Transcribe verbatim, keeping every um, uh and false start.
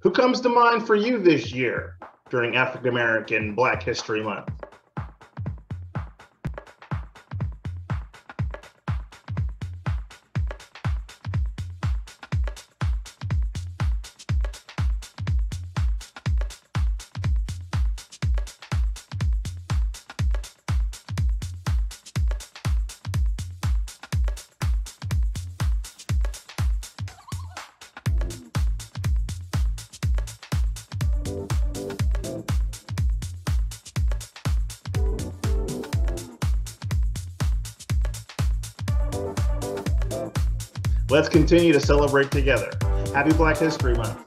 Who comes to mind for you this year during African American Black History Month? Let's continue to celebrate together. Happy Black History Month.